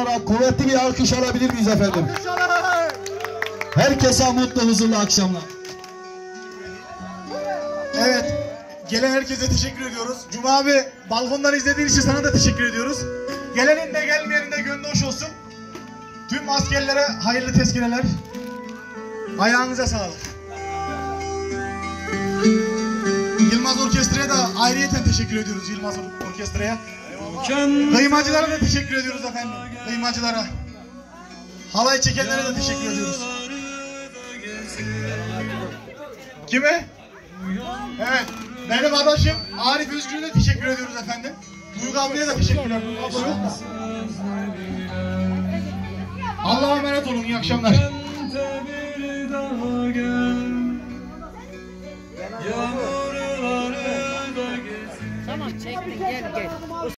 olarak kuvvetli bir alkış alabilir miyiz efendim? Herkese mutlu, huzurlu akşamlar. Evet, gelen herkese teşekkür ediyoruz. Cuma abi, balkondan izlediğin için sana da teşekkür ediyoruz. Gelenin de gelmeyenin de gönlü hoş olsun. Tüm askerlere hayırlı tezkireler. Ayağınıza sağlık. Yılmaz Orkestra'ya da ayrıyeten teşekkür ediyoruz, Yılmaz Orkestra'ya. Kıymacılara da teşekkür ediyoruz efendim, kıymacılara. Halay çekenlere de teşekkür ediyoruz. Kime? Evet, benim adaşım Arif Özgür'e de teşekkür ediyoruz efendim. Duygu ablaya da teşekkürler. Allah'a emanet olun, iyi akşamlar. Tamam çektin, gel gel.